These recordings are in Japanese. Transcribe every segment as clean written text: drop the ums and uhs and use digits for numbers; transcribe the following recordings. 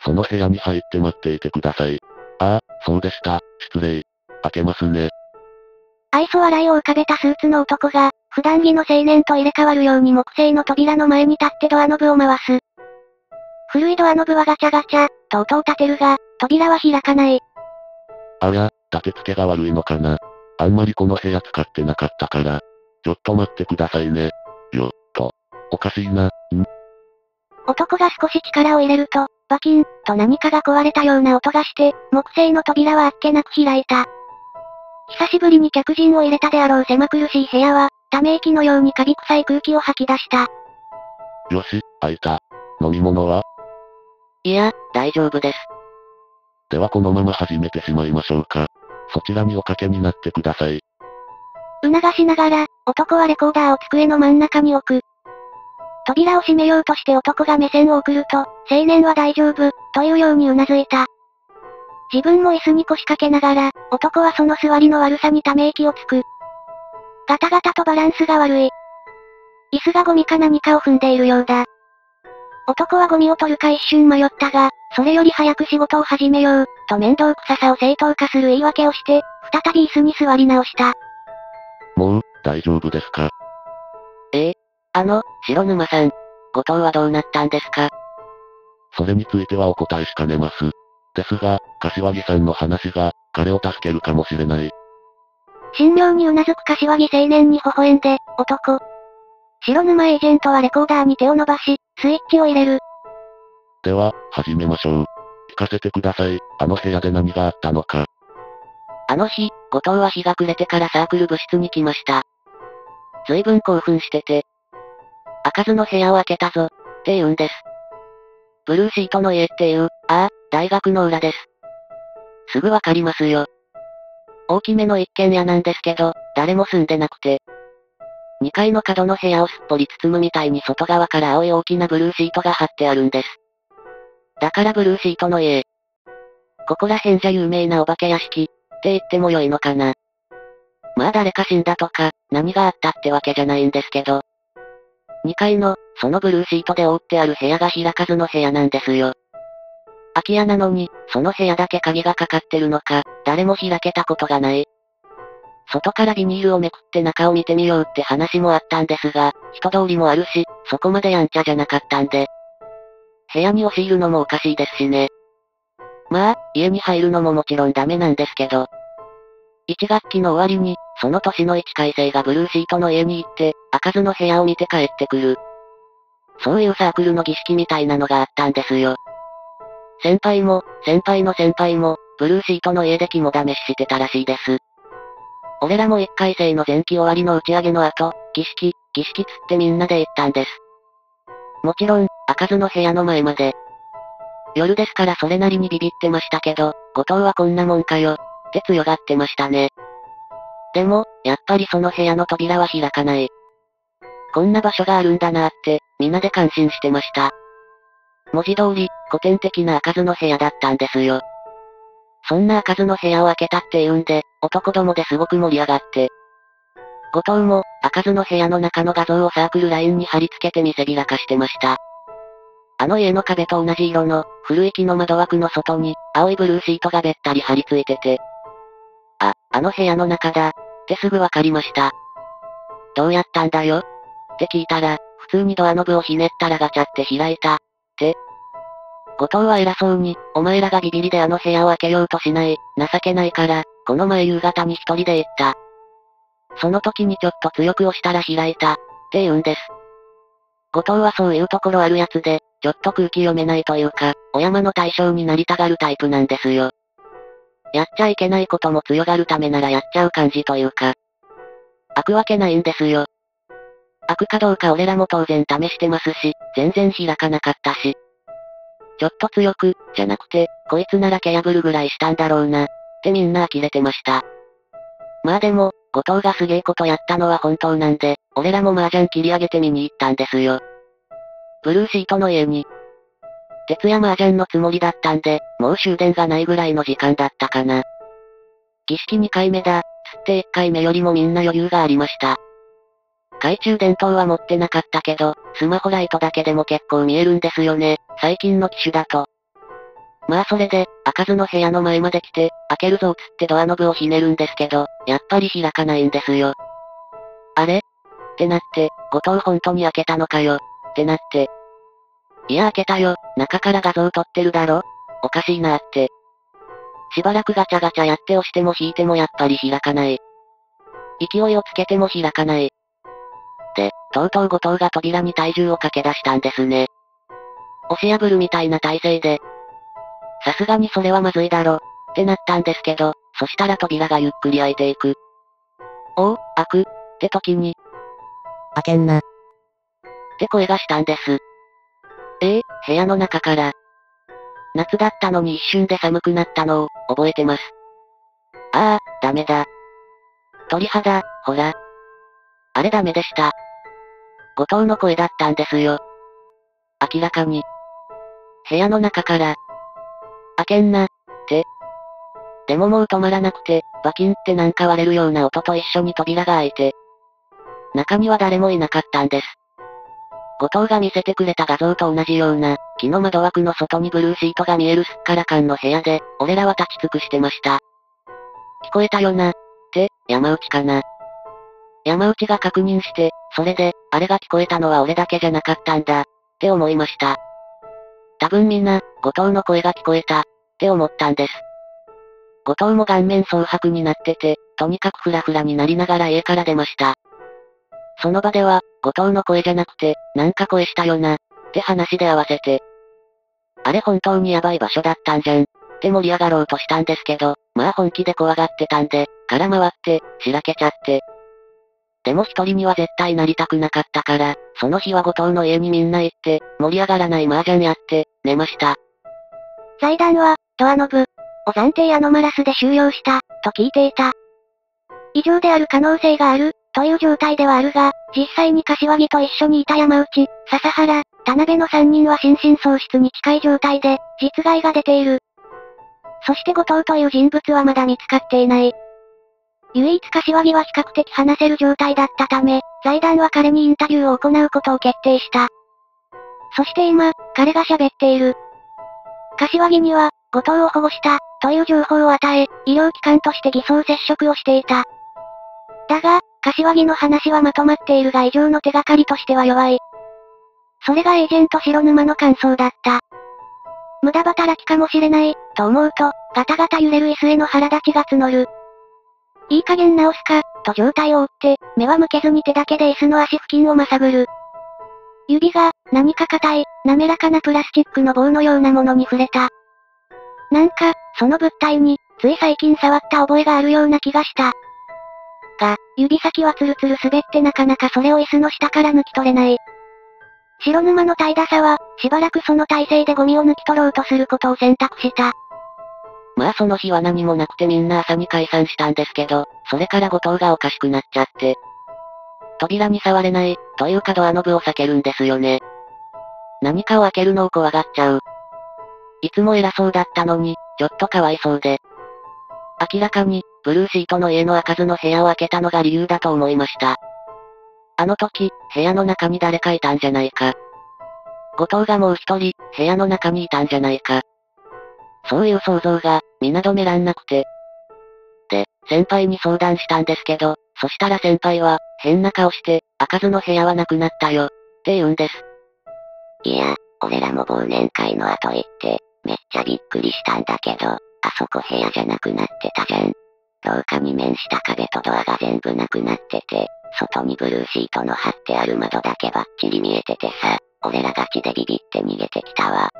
その部屋に入って待っていてください。ああ、そうでした。失礼。開けますね。 愛想笑いを浮かべたスーツの男が、普段着の青年と入れ替わるように木製の扉の前に立ってドアノブを回す。古いドアノブはガチャガチャ、と音を立てるが、扉は開かない。 ありゃ、立て付けが悪いのかな。あんまりこの部屋使ってなかったから。ちょっと待ってくださいね。おかしいな、 男が少し力を入れると、バキン、と何かが壊れたような音がして、木製の扉はあっけなく開いた。久しぶりに客人を入れたであろう狭苦しい部屋は、ため息のようにカビ臭い空気を吐き出した。 よし、開いた。飲み物は？ いや、大丈夫です。 ではこのまま始めてしまいましょうか。そちらにおかけになってください。 促しながら、男はレコーダーを机の真ん中に置く。扉を閉めようとして男が目線を送ると、青年は大丈夫、というように頷いた。自分も椅子に腰掛けながら、男はその座りの悪さにため息をつく。ガタガタとバランスが悪い。椅子がゴミか何かを踏んでいるようだ。男はゴミを取るか一瞬迷ったが、それより早く仕事を始めよう、と面倒くささを正当化する言い訳をして、再び椅子に座り直した。 もう、大丈夫ですか？ 白沼さん。後藤はどうなったんですか？ それについてはお答えしかねます。ですが、柏木さんの話が、彼を助けるかもしれない。 神妙に頷く柏木青年に微笑んで、男。白沼エージェントはレコーダーに手を伸ばし、スイッチを入れる。 では、始めましょう。聞かせてください。あの部屋で何があったのか。 あの日、後藤は日が暮れてからサークル部室に来ました。随分興奮してて。開かずの部屋を開けたぞ、って言うんです。ブルーシートの家っていう、大学の裏です。すぐわかりますよ。大きめの一軒家なんですけど、誰も住んでなくて。2階の角の部屋をすっぽり包むみたいに外側から青い大きなブルーシートが貼ってあるんです。だからブルーシートの家。ここら辺じゃ有名なお化け屋敷、って言っても良いのかな。まあ誰か死んだとか、何があったってわけじゃないんですけど。2階の、そのブルーシートで覆ってある部屋が開かずの部屋なんですよ。空き家なのに、その部屋だけ鍵がかかってるのか、誰も開けたことがない。外からビニールをめくって中を見てみようって話もあったんですが、人通りもあるし、そこまでやんちゃじゃなかったんで。部屋に押し入るのもおかしいですしね。まあ、家に入るのももちろんダメなんですけど。1学期の終わりに、その年の1回生がブルーシートの家に行って、開かずの部屋を見て帰ってくる。そういうサークルの儀式みたいなのがあったんですよ。先輩も、先輩の先輩も、ブルーシートの家で肝試ししてたらしいです。俺らも1回生の前期終わりの打ち上げの後、儀式つってみんなで行ったんです。もちろん、開かずの部屋の前まで。夜ですからそれなりにビビってましたけど、後藤はこんなもんかよ、って強がってましたね。でも、やっぱりその部屋の扉は開かない。こんな場所があるんだなって、皆で感心してました。文字通り、古典的な開かずの部屋だったんですよ。そんな開かずの部屋を開けたって言うんで、男どもですごく盛り上がって。後藤も、開かずの部屋の中の画像をサークルラインに貼り付けて見せびらかしてました。あの家の壁と同じ色の、古い木の窓枠の外に、青いブルーシートがべったり貼り付いてて。あの部屋の中だ、ってすぐわかりました。どうやったんだよって聞いたら、普通にドアノブをひねったらガチャって開いた、って。後藤は偉そうに、お前らがビビりであの部屋を開けようとしない、情けないから、この前夕方に一人で言った。その時にちょっと強く押したら開いた、って言うんです。後藤はそういうところあるやつで、ちょっと空気読めないというか、お山の対象になりたがるタイプなんですよ。やっちゃいけないことも強がるためならやっちゃう感じというか。開くわけないんですよ。開くかどうか俺らも当然試してますし、全然開かなかったし。ちょっと強く、じゃなくて、こいつなら蹴破るぐらいしたんだろうな、ってみんな呆れてました。まあでも、後藤がすげえことやったのは本当なんで、俺らも麻雀切り上げて見に行ったんですよ。ブルーシートの家に。徹夜麻雀のつもりだったんで、もう終電がないぐらいの時間だったかな。儀式2回目だ、つって1回目よりもみんな余裕がありました。懐中電灯は持ってなかったけど、スマホライトだけでも結構見えるんですよね、最近の機種だと。 まあそれで、開かずの部屋の前まで来て、開けるぞつってドアノブをひねるんですけど、やっぱり開かないんですよ。あれってなって、後藤本当に開けたのかよってなって。いや開けたよ、中から画像撮ってるだろおかしいなって。しばらくガチャガチャやって押しても引いてもやっぱり開かない。勢いをつけても開かない。で、とうとう後藤が扉に体重をかけ出したんですね。押し破るみたいな体勢で。さすがにそれはまずいだろ、ってなったんですけど、そしたら扉がゆっくり開いていく。おお、開く、って時に。 開けんな。 って声がしたんです。部屋の中から。夏だったのに一瞬で寒くなったのを、覚えてます。ああ、ダメだ。鳥肌、ほら。あれダメでした。後藤の声だったんですよ。明らかに。部屋の中から。開けんな、って。でももう止まらなくて、バキンってなんか割れるような音と一緒に扉が開いて。中には誰もいなかったんです。後藤が見せてくれた画像と同じような、木の窓枠の外にブルーシートが見えるすっからかんの部屋で、俺らは立ち尽くしてました。聞こえたよな、って、山内かな。山内が確認して、それで、あれが聞こえたのは俺だけじゃなかったんだ、って思いました。多分みんな、後藤の声が聞こえた、って思ったんです。後藤も顔面蒼白になってて、とにかくフラフラになりながら家から出ました。その場では、後藤の声じゃなくて、なんか声したよな、って話で合わせて。あれ本当にヤバい場所だったんじゃん、って盛り上がろうとしたんですけど、まあ本気で怖がってたんで、空回って、しらけちゃって。でも一人には絶対なりたくなかったから、その日は後藤の家にみんな行って、盛り上がらない麻雀やって、寝ました。 財団は、ドアノブを暫定アノマラスで収容した、と聞いていた。異常である可能性がある、という状態ではあるが、実際に柏木と一緒にいた山内、笹原、田辺の3人は心神喪失に近い状態で、実害が出ている。そして後藤という人物はまだ見つかっていない。唯一柏木は比較的話せる状態だったため、財団は彼にインタビューを行うことを決定した。そして今、彼が喋っている。柏木には、後藤を保護した、という情報を与え、医療機関として偽装接触をしていた。だが、柏木の話はまとまっているが以上の手がかりとしては弱い。それがエージェント白沼の感想だった。無駄働きかもしれない、と思うと、ガタガタ揺れる椅子への腹立ちが募る。いい加減直すか、と状態を追って、目は向けずに手だけで椅子の足付近をまさぐる。指が、何か硬い、滑らかなプラスチックの棒のようなものに触れた。なんか、その物体に、つい最近触った覚えがあるような気がした。が、指先はツルツル滑ってなかなかそれを椅子の下から抜き取れない。白沼の怠惰さは、しばらくその体勢でゴミを抜き取ろうとすることを選択した。 まあその日は何もなくてみんな朝に解散したんですけど、それから後藤がおかしくなっちゃって。扉に触れない、というかドアノブを避けるんですよね。何かを開けるのを怖がっちゃう。いつも偉そうだったのに、ちょっとかわいそうで。明らかに、ブルーシートの家の開かずの部屋を開けたのが理由だと思いました。あの時、部屋の中に誰かいたんじゃないか。後藤がもう一人、部屋の中にいたんじゃないか。そういう想像が、皆止めらんなくて。で、先輩に相談したんですけど、そしたら先輩は、変な顔して、開かずの部屋はなくなったよ、って言うんです。 いや、俺らも忘年会の後行って、めっちゃびっくりしたんだけど、あそこ部屋じゃなくなってたじゃん。廊下に面した壁とドアが全部なくなってて、外にブルーシートの貼ってある窓だけバッチリ見えててさ、俺らガチでビビって逃げてきたわ。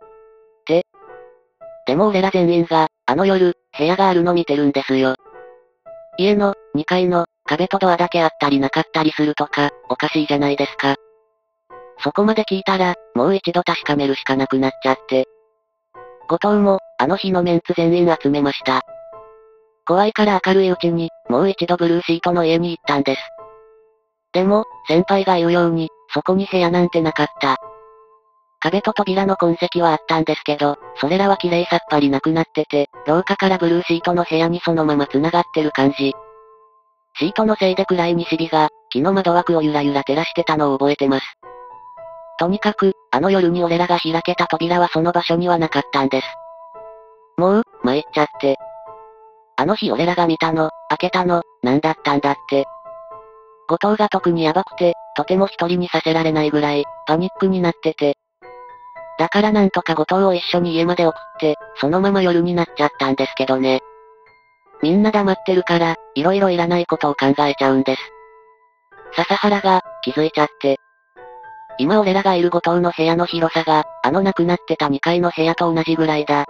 でも俺ら全員が、あの夜、部屋があるの見てるんですよ。家の、2階の、壁とドアだけあったりなかったりするとか、おかしいじゃないですか。そこまで聞いたら、もう一度確かめるしかなくなっちゃって。後藤も、あの日のメンツ全員集めました。怖いから明るいうちに、もう一度ブルーシートの家に行ったんです。でも、先輩が言うように、そこに部屋なんてなかった。壁と扉の痕跡はあったんですけど、それらは綺麗さっぱりなくなってて、廊下からブルーシートの部屋にそのまま繋がってる感じ。シートのせいで暗い西日が、木の窓枠をゆらゆら照らしてたのを覚えてます。とにかく、あの夜に俺らが開けた扉はその場所にはなかったんです。 もう、参っちゃって。あの日俺らが見たの、開けたの、なんだったんだって。後藤が特にヤバくて、とても一人にさせられないぐらい、パニックになってて。だからなんとか後藤を一緒に家まで送って、そのまま夜になっちゃったんですけどね。みんな黙ってるから、いろいろいらないことを考えちゃうんです。笹原が、気づいちゃって。今俺らがいる後藤の部屋の広さが、亡くなってた2階の部屋と同じぐらいだ。って。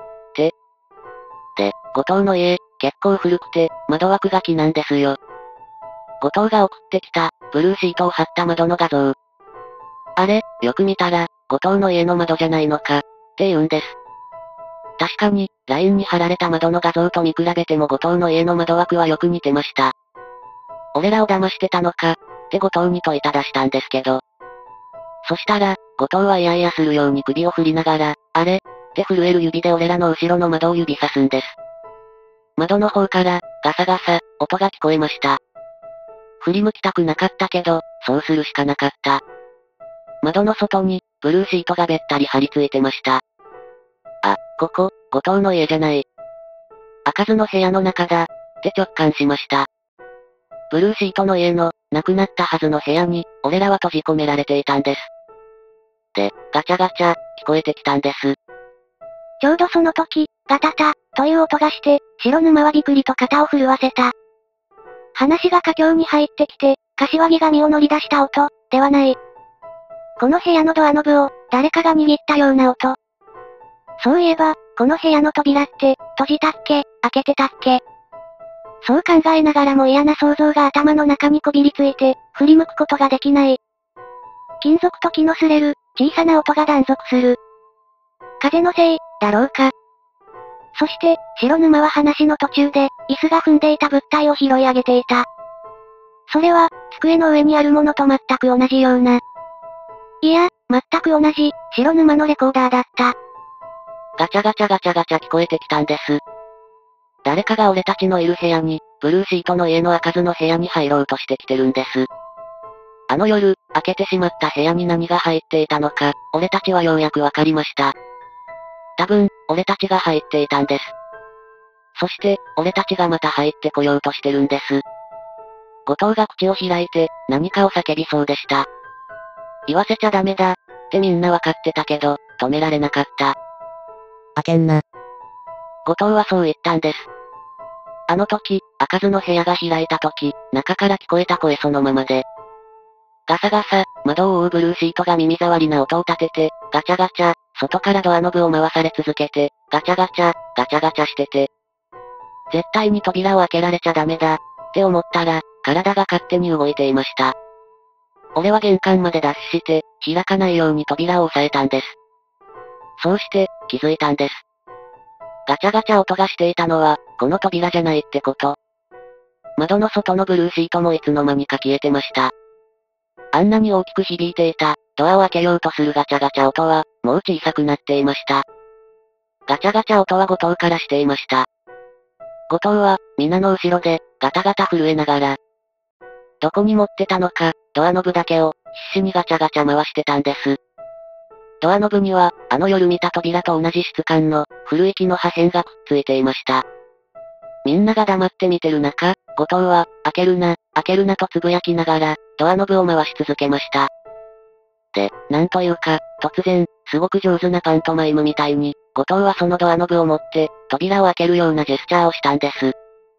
で、後藤の家、結構古くて、窓枠が木なんですよ。後藤が送ってきた、ブルーシートを貼った窓の画像。あれ、よく見たら、後藤の家の窓じゃないのか、って言うんです。確かに、LINE に貼られた窓の画像と見比べても後藤の家の窓枠はよく似てました。俺らを騙してたのか、って後藤に問いただしたんですけど。そしたら、後藤はイヤイヤするように首を振りながら、あれって震える指で俺らの後ろの窓を指さすんです。窓の方から、ガサガサ、音が聞こえました。振り向きたくなかったけど、そうするしかなかった。窓の外に、ブルーシートがべったり張り付いてました。あ、ここ、後藤の家じゃない。開かずの部屋の中だ、って直感しました。ブルーシートの家の、亡くなったはずの部屋に、俺らは閉じ込められていたんです。で、ガチャガチャ、聞こえてきたんです。 ちょうどその時、ガタタ、という音がして、白沼はびくりと肩を震わせた。話が佳境に入ってきて、柏木が身を乗り出した音、ではない。この部屋のドアノブを、誰かが握ったような音。そういえば、この部屋の扉って、閉じたっけ、開けてたっけ。そう考えながらも嫌な想像が頭の中にこびりついて、振り向くことができない。金属と気の擦れる、小さな音が断続する。風のせい、だろうか。そして、白沼は話の途中で、椅子が踏んでいた物体を拾い上げていた。それは、机の上にあるものと全く同じような。いや、全く同じ、白沼のレコーダーだった。 ガチャガチャガチャガチャ聞こえてきたんです。誰かが俺たちのいる部屋に、ブルーシートの家の開かずの部屋に入ろうとしてきてるんです。あの夜、開けてしまった部屋に何が入っていたのか、俺たちはようやくわかりました。多分、俺たちが入っていたんです。そして、俺たちがまた入ってこようとしてるんです。後藤が口を開いて、何かを叫びそうでした。言わせちゃダメだ、ってみんなわかってたけど、止められなかった。 開けんな。 後藤はそう言ったんです。あの時、開かずの部屋が開いた時、中から聞こえた声そのままで。ガサガサ、窓を覆うブルーシートが耳障りな音を立てて、ガチャガチャ、外からドアノブを回され続けて、ガチャガチャ、ガチャガチャしてて。絶対に扉を開けられちゃダメだ、って思ったら、体が勝手に動いていました。俺は玄関までダッシュして、開かないように扉を押さえたんです。そうして、気づいたんです。ガチャガチャ音がしていたのは、この扉じゃないってこと。窓の外のブルーシートもいつの間にか消えてました。あんなに大きく響いていた、ドアを開けようとするガチャガチャ音は、もう小さくなっていました。ガチャガチャ音は後藤からしていました。後藤は、皆の後ろで、ガタガタ震えながら、どこに持ってたのか、ドアノブだけを、必死にガチャガチャ回してたんです。ドアノブには、あの夜見た扉と同じ質感の、古い木の破片がくっついていました。みんなが黙って見てる中、後藤は、開けるなとつぶやきながら、ドアノブを回し続けました。で、なんというか、突然、すごく上手なパントマイムみたいに、後藤はそのドアノブを持って、扉を開けるようなジェスチャーをしたんです。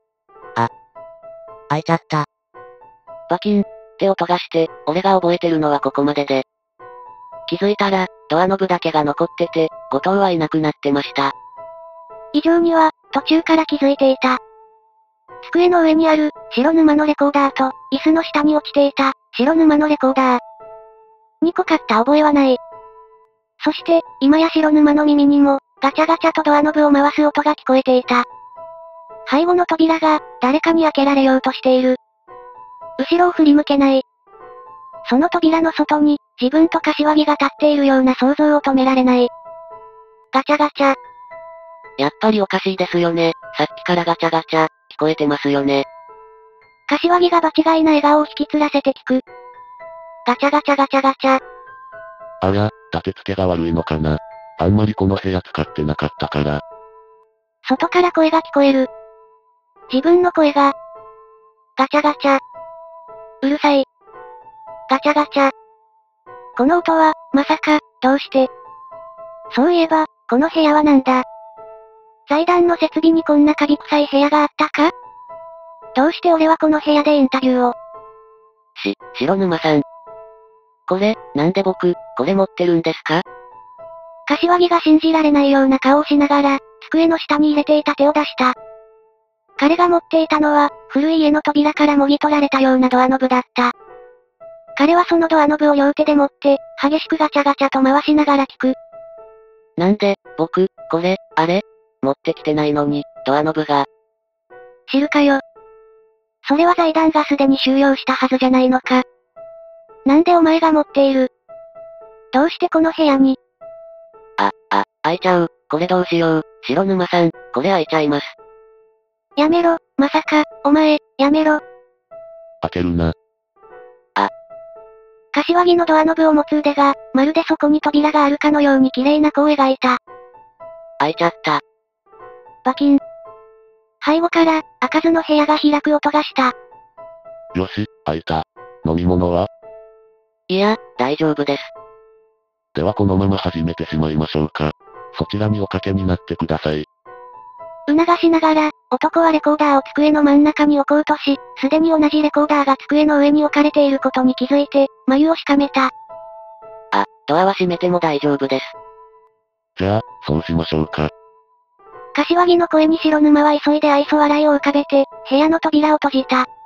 開いちゃった。 バキン、って音がして、俺が覚えてるのはここまでで。気づいたら、ドアノブだけが残ってて、後藤はいなくなってました。 以上には、途中から気づいていた。机の上にある、白沼のレコーダーと、椅子の下に落ちていた、白沼のレコーダー。2個買った覚えはない。そして、今や白沼の耳にも、ガチャガチャとドアノブを回す音が聞こえていた。背後の扉が、誰かに開けられようとしている。後ろを振り向けない。その扉の外に、自分と柏木が立っているような想像を止められない。ガチャガチャ。 やっぱりおかしいですよね。さっきからガチャガチャ、聞こえてますよね。 柏木が場違いな笑顔を引きつらせて聞く。ガチャガチャガチャガチャ。 ありゃ、立て付けが悪いのかな。あんまりこの部屋使ってなかったから。 外から声が聞こえる。自分の声が。ガチャガチャ。うるさい。ガチャガチャ。この音は、まさか、どうして。そういえば、この部屋はなんだ。財団の設備にこんなカビ臭い部屋があったか？どうして俺はこの部屋でインタビューを。 白沼さん。これ、なんで僕、これ持ってるんですか？ 柏木が信じられないような顔をしながら、机の下に入れていた手を出した。彼が持っていたのは、古い家の扉からもぎ取られたようなドアノブだった。彼はそのドアノブを両手で持って、激しくガチャガチャと回しながら聞く。 なんで、僕、これ、あれ持ってきてないのに、ドアノブが。 知るかよ。それは財団がすでに終了したはずじゃないのか。なんでお前が持っている？どうしてこの部屋に？ 開いちゃう。これどうしよう。白沼さん、これ開いちゃいます。 やめろ、まさか、お前、やめろ。 開けるな。 柏木のドアノブを持つ腕が、まるでそこに扉があるかのように綺麗な弧を描いた。 開いちゃった。 バキン。背後から、開かずの部屋が開く音がした。 よし、開いた。飲み物は？ いや、大丈夫です。 ではこのまま始めてしまいましょうか。そちらにおかけになってください。 促しながら、男はレコーダーを机の真ん中に置こうとし、すでに同じレコーダーが机の上に置かれていることに気づいて、眉をしかめた。 ドアは閉めても大丈夫です。 じゃあ、そうしましょうか。 柏木の声に白沼は急いで愛想笑いを浮かべて、部屋の扉を閉じた。